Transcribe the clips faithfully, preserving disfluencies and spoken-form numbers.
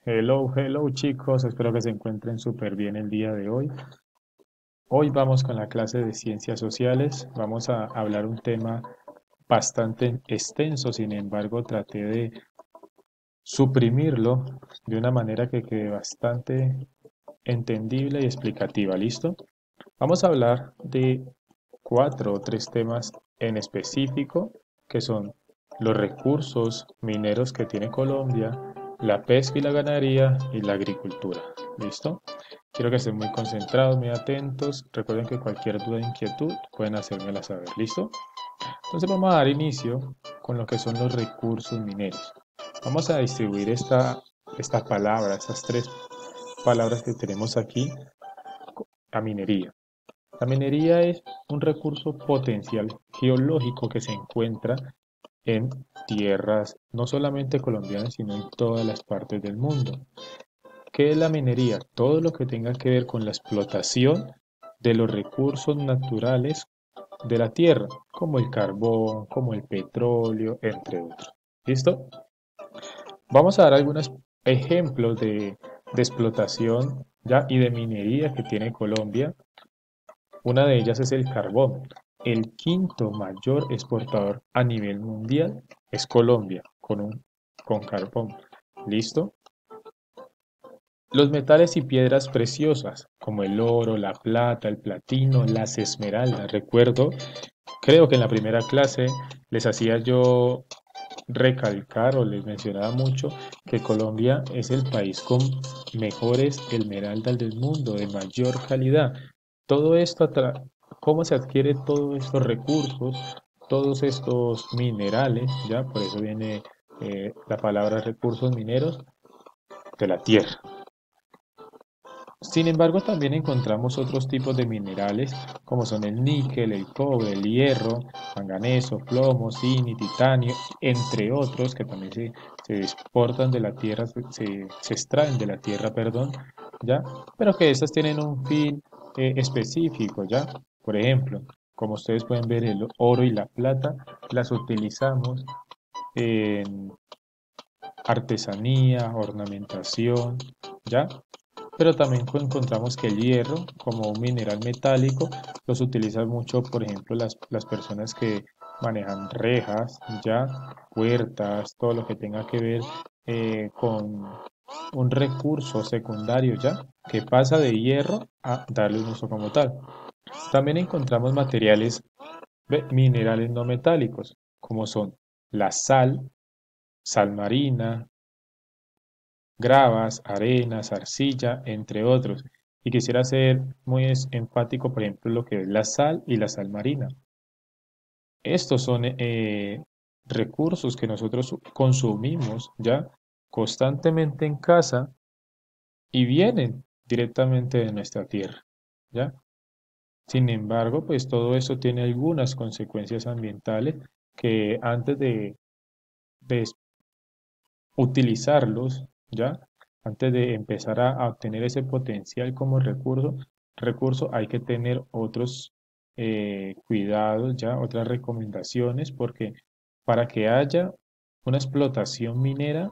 Hello, hello chicos, espero que se encuentren súper bien el día de hoy. Hoy vamos con la clase de ciencias sociales. Vamos a hablar un tema bastante extenso, sin embargo traté de suprimirlo de una manera que quede bastante entendible y explicativa. ¿Listo? Vamos a hablar de cuatro o tres temas en específico, que son los recursos mineros que tiene Colombia, la pesca y la ganadería y la agricultura. ¿Listo? Quiero que estén muy concentrados, muy atentos. Recuerden que cualquier duda o inquietud pueden hacérmela saber. ¿Listo? Entonces vamos a dar inicio con lo que son los recursos mineros. Vamos a distribuir esta, esta palabra, estas tres palabras que tenemos aquí, a minería. La minería es un recurso potencial geológico que se encuentra en tierras no solamente colombianas, sino en todas las partes del mundo. ¿Qué es la minería? Todo lo que tenga que ver con la explotación de los recursos naturales de la tierra, como el carbón, como el petróleo, entre otros. ¿Listo? Vamos a dar algunos ejemplos de, de explotación ya y de minería que tiene Colombia. Una de ellas es el carbón. El quinto mayor exportador a nivel mundial es Colombia, con, un, con carbón. ¿Listo? Los metales y piedras preciosas, como el oro, la plata, el platino, las esmeraldas. Recuerdo, creo que en la primera clase les hacía yo recalcar o les mencionaba mucho que Colombia es el país con mejores esmeraldas del mundo, de mayor calidad. Todo esto, ¿cómo se adquiere todos estos recursos, todos estos minerales? Ya, por eso viene eh, la palabra recursos mineros de la tierra. Sin embargo, también encontramos otros tipos de minerales como son el níquel, el cobre, el hierro, manganeso, plomo, zinc, titanio, entre otros que también se, se exportan de la tierra, se, se extraen de la tierra, perdón, ¿ya? Pero que estas tienen un fin eh, específico, ¿ya? Por ejemplo, como ustedes pueden ver, el oro y la plata las utilizamos en artesanía, ornamentación, ¿ya? Pero también encontramos que el hierro, como un mineral metálico, los utilizan mucho, por ejemplo, las, las personas que manejan rejas, ya, puertas, todo lo que tenga que ver eh, con un recurso secundario, ya, que pasa de hierro a darle un uso como tal. También encontramos materiales minerales no metálicos, como son la sal, sal marina, gravas, arenas, arcilla, entre otros. Y quisiera ser muy es- enfático, por ejemplo, lo que es la sal y la sal marina. Estos son eh, recursos que nosotros consumimos ya constantemente en casa y vienen directamente de nuestra tierra, ¿ya? Sin embargo, pues todo eso tiene algunas consecuencias ambientales que antes de, de utilizarlos, ¿ya? Antes de empezar a, a obtener ese potencial como recurso, recurso hay que tener otros eh, cuidados, ¿ya? Otras recomendaciones, porque para que haya una explotación minera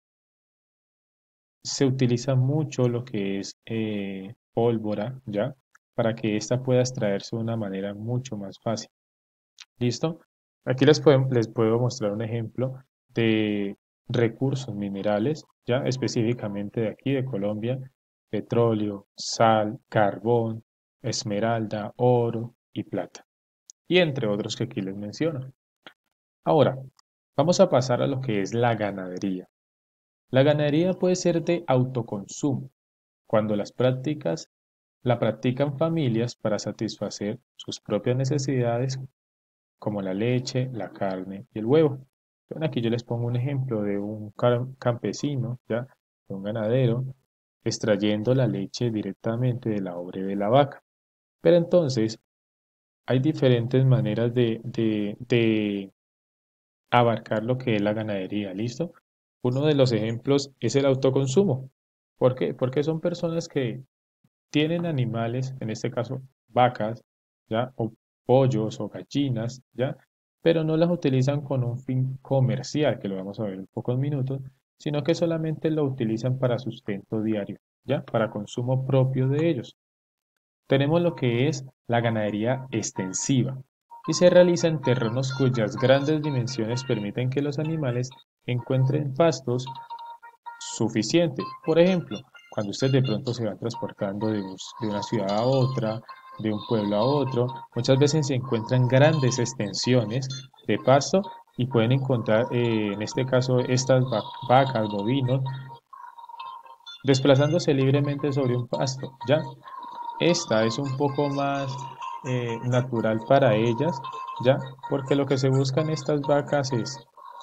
se utiliza mucho lo que es eh, pólvora, ¿ya? Para que ésta pueda extraerse de una manera mucho más fácil. ¿Listo? Aquí les puedo, les puedo mostrar un ejemplo de recursos minerales, ya específicamente de aquí de Colombia: petróleo, sal, carbón, esmeralda, oro y plata, y entre otros que aquí les menciono. Ahora, vamos a pasar a lo que es la ganadería. La ganadería puede ser de autoconsumo, cuando las prácticas la practican familias para satisfacer sus propias necesidades como la leche, la carne y el huevo. Bueno, aquí yo les pongo un ejemplo de un campesino, ¿ya? De un ganadero, extrayendo la leche directamente de la ubre de la vaca. Pero entonces hay diferentes maneras de, de, de abarcar lo que es la ganadería, ¿listo? Uno de los ejemplos es el autoconsumo. ¿Por qué? Porque son personas que tienen animales, en este caso vacas, ¿ya? O pollos o gallinas, ¿ya? Pero no las utilizan con un fin comercial, que lo vamos a ver en pocos minutos, sino que solamente lo utilizan para sustento diario, ¿ya? Para consumo propio de ellos. Tenemos lo que es la ganadería extensiva y se realiza en terrenos cuyas grandes dimensiones permiten que los animales encuentren pastos suficientes. Por ejemplo, cuando usted de pronto se va transportando de, de una ciudad a otra, de un pueblo a otro, muchas veces se encuentran grandes extensiones de pasto y pueden encontrar, eh, en este caso, estas va- vacas, bovinos, desplazándose libremente sobre un pasto, ¿ya? Esta es un poco más eh, natural para ellas, ¿ya? Porque lo que se busca en estas vacas es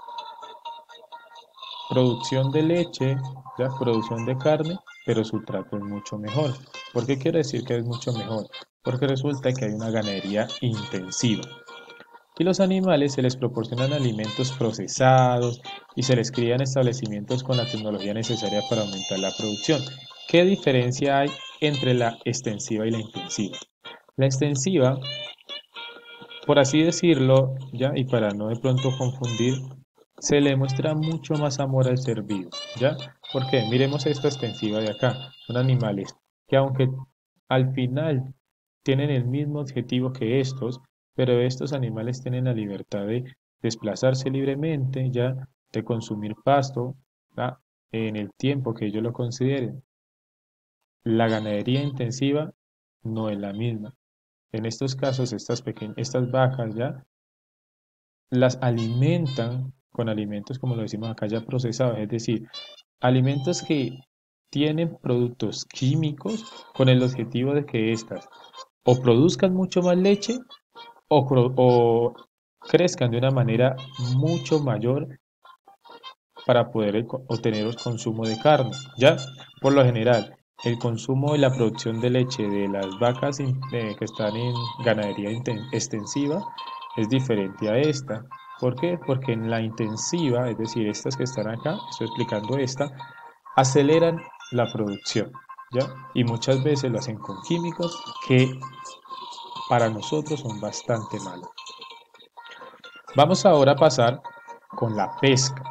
producción de leche, ¿ya? Producción de carne, pero su trato es mucho mejor. ¿Por qué quiero decir que es mucho mejor? Porque resulta que hay una ganadería intensiva. Y los animales se les proporcionan alimentos procesados y se les cría en establecimientos con la tecnología necesaria para aumentar la producción. ¿Qué diferencia hay entre la extensiva y la intensiva? La extensiva, por así decirlo, ya, y para no de pronto confundir, se le muestra mucho más amor al ser vivo, ¿ya? Porque miremos esta extensiva de acá, son animales que aunque al final tienen el mismo objetivo que estos, pero estos animales tienen la libertad de desplazarse libremente, ya, de consumir pasto, ¿ya? En el tiempo que ellos lo consideren. La ganadería intensiva no es la misma. En estos casos, estas pequeñas, estas vacas ya las alimentan con alimentos, como lo decimos acá, ya procesados, es decir, alimentos que tienen productos químicos con el objetivo de que éstas o produzcan mucho más leche o, o crezcan de una manera mucho mayor para poder obtener el consumo de carne. Ya, por lo general, el consumo y la producción de leche de las vacas eh, que están en ganadería extensiva es diferente a esta. ¿Por qué? Porque en la intensiva, es decir, estas que están acá, estoy explicando esta, aceleran la producción, ¿ya? Y muchas veces lo hacen con químicos que para nosotros son bastante malos. Vamos ahora a pasar con la pesca.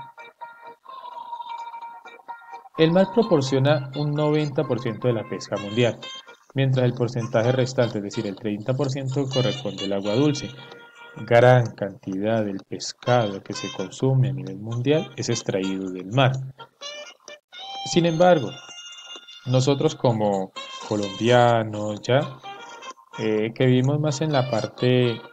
El mar proporciona un noventa por ciento de la pesca mundial, mientras el porcentaje restante, es decir, el treinta por ciento, corresponde al agua dulce. Gran cantidad del pescado que se consume a nivel mundial es extraído del mar. Sin embargo, nosotros como colombianos, ya, eh, que vivimos más en la parte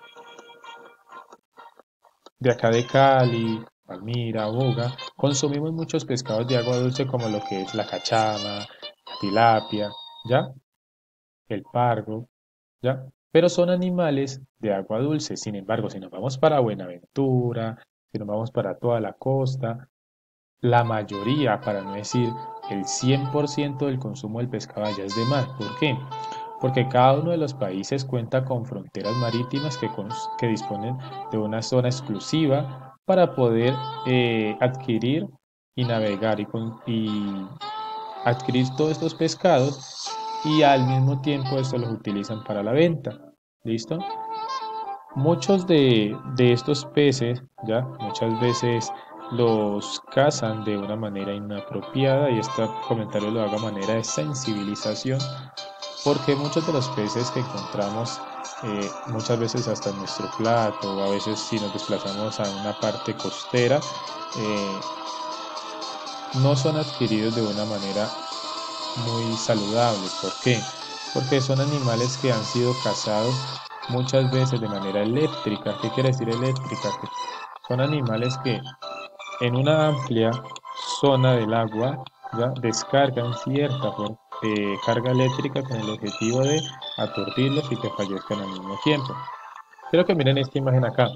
de acá de Cali, Palmira, Boga, consumimos muchos pescados de agua dulce como lo que es la cachama, la tilapia, ¿ya? El pargo, ¿ya? Pero son animales de agua dulce. Sin embargo, si nos vamos para Buenaventura, si nos vamos para toda la costa, la mayoría, para no decir el cien por ciento del consumo del pescado allá es de mar. ¿Por qué? Porque cada uno de los países cuenta con fronteras marítimas que, que disponen de una zona exclusiva para poder eh, adquirir y navegar y, con, y adquirir todos estos pescados y al mismo tiempo estos los utilizan para la venta. ¿Listo? Muchos de, de estos peces, ya, muchas veces los cazan de una manera inapropiada y este comentario lo hago a manera de sensibilización porque muchos de los peces que encontramos eh, muchas veces hasta en nuestro plato o a veces si nos desplazamos a una parte costera eh, no son adquiridos de una manera muy saludable. ¿Por qué? Porque son animales que han sido cazados muchas veces de manera eléctrica. ¿Qué quiere decir eléctrica? Que son animales que en una amplia zona del agua ya descargan cierta eh, carga eléctrica con el objetivo de aturdirlos y que fallezcan al mismo tiempo. Quiero que miren esta imagen acá.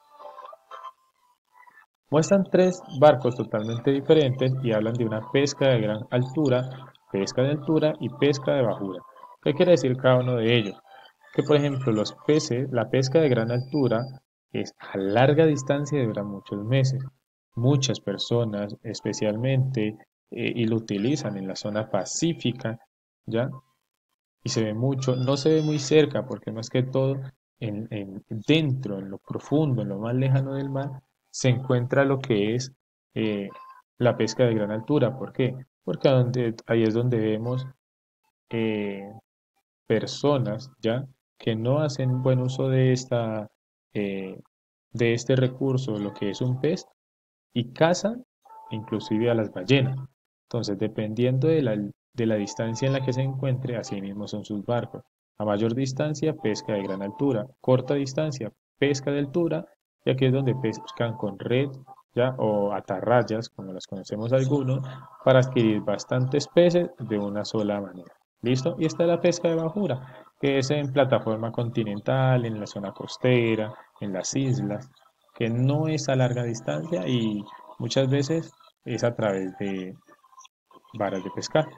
Muestran tres barcos totalmente diferentes y hablan de una pesca de gran altura, pesca de altura y pesca de bajura. ¿Qué quiere decir cada uno de ellos? Que por ejemplo los peces, la pesca de gran altura es a larga distancia y dura muchos meses. Muchas personas especialmente eh, y lo utilizan en la zona pacífica, ¿ya? Y se ve mucho, no se ve muy cerca porque más que todo en, en- dentro, en lo profundo, en lo más lejano del mar, se encuentra lo que es eh, La pesca de gran altura, ¿por qué? Porque a donde- ahí es donde vemos eh, personas ya que no hacen buen uso de esta, eh, de este recurso, lo que es un pez, y cazan inclusive a las ballenas. Entonces, dependiendo de la, de la distancia en la que se encuentre, así mismo son sus barcos. A mayor distancia, pesca de gran altura. Corta distancia, pesca de altura, y aquí es donde pescan con red, ya, o atarrayas, como las conocemos algunos, para adquirir bastantes peces de una sola manera. ¿Listo? Y está la pesca de bajura, que es en plataforma continental, en la zona costera, en las islas, que no es a larga distancia y muchas veces es a través de varas de pescar.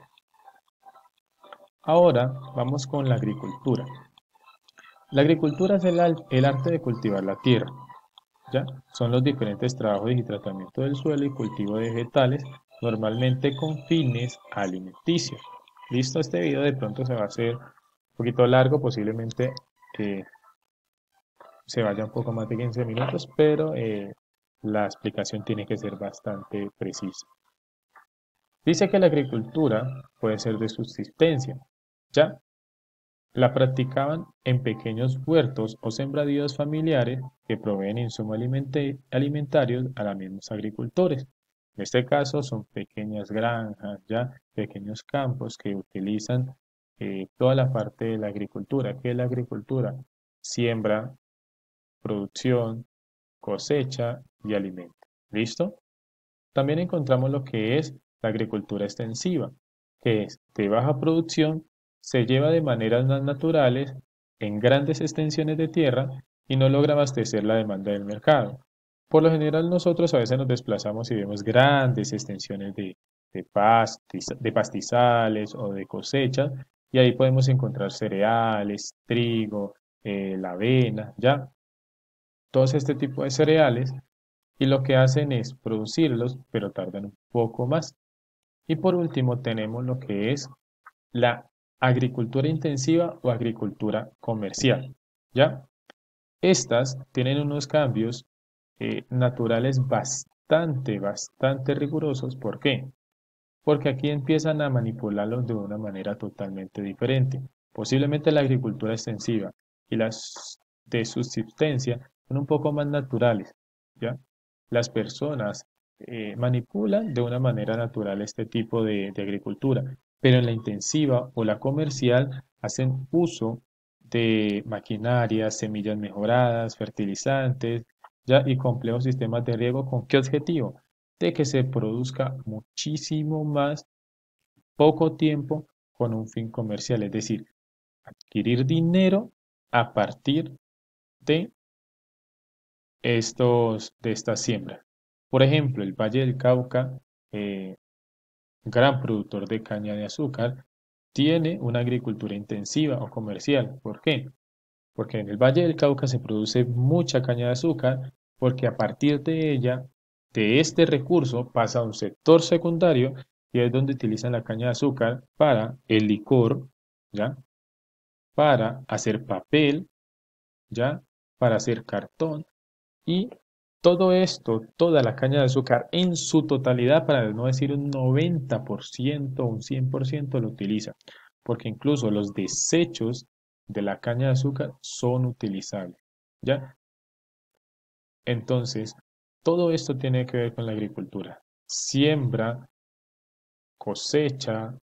Ahora vamos con la agricultura. La agricultura es el, al- el arte de cultivar la tierra, ¿ya? Son los diferentes trabajos y tratamiento del suelo y cultivo de vegetales, normalmente con fines alimenticios. Listo, este video de pronto se va a hacer un poquito largo, posiblemente eh, se vaya un poco más de quince minutos, pero eh, la explicación tiene que ser bastante precisa. Dice que la agricultura puede ser de subsistencia, ya la practicaban en pequeños huertos o sembradíos familiares que proveen insumos alimente- alimentarios a los mismos agricultores. En este caso son pequeñas granjas, ya pequeños campos que utilizan eh, toda la parte de la agricultura. ¿Qué es la agricultura? Siembra, producción, cosecha y alimento. ¿Listo? También encontramos lo que es la agricultura extensiva, que es de baja producción, se lleva de maneras más naturales en grandes extensiones de tierra y no logra abastecer la demanda del mercado. Por lo general nosotros a veces nos desplazamos y vemos grandes extensiones de, de, pastis- de pastizales o de cosechas y ahí podemos encontrar cereales, trigo, eh, la avena, ya, todos este tipo de cereales y lo que hacen es producirlos, pero tardan un poco más. Y por último tenemos lo que es la agricultura intensiva o agricultura comercial, ¿ya? Estas tienen unos cambios eh, naturales bastante, bastante rigurosos. ¿Por qué? Porque aquí empiezan a manipularlos de una manera totalmente diferente. Posiblemente la agricultura extensiva y las de subsistencia son un poco más naturales, ¿ya? Las personas eh, manipulan de una manera natural este tipo de, de agricultura, pero en la intensiva o la comercial hacen uso de maquinarias, semillas mejoradas, fertilizantes, ¿ya? Y complejos sistemas de riego. ¿Con qué objetivo? De que se produzca muchísimo más poco tiempo con un fin comercial, es decir, adquirir dinero a partir de estos, de estas siembras. Por ejemplo, el Valle del Cauca, eh, gran productor de caña de azúcar, tiene una agricultura intensiva o comercial. ¿Por qué? Porque en el Valle del Cauca se produce mucha caña de azúcar, porque a partir de ella, de este recurso, pasa a un sector secundario y es donde utilizan la caña de azúcar para el licor, ¿ya? Para hacer papel, ¿ya? Para hacer cartón y todo esto, toda la caña de azúcar en su totalidad, para no decir un noventa por ciento o un cien por ciento lo utiliza, porque incluso los desechos de la caña de azúcar son utilizables, ¿ya? Entonces, todo esto tiene que ver con la agricultura. Siembra, cosecha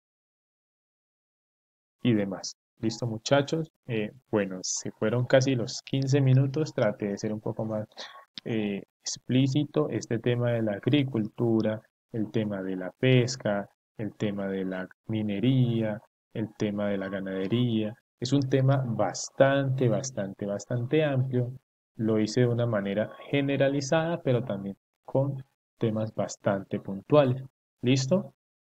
y demás. ¿Listo, muchachos? Eh, bueno, se fueron casi los quince minutos. Traté de ser un poco más eh, explícito este tema de la agricultura, el tema de la pesca, el tema de la minería, el tema de la ganadería. Es un tema bastante, bastante, bastante amplio. Lo hice de una manera generalizada, pero también con temas bastante puntuales. ¿Listo?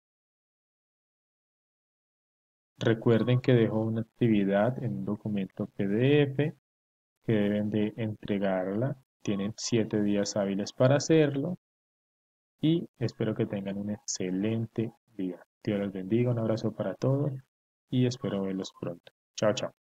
Recuerden que dejo una actividad en un documento P D F que deben de entregarla. Tienen siete días hábiles para hacerlo y espero que tengan un excelente día. Dios los bendiga, un abrazo para todos y espero verlos pronto. Chao, chao.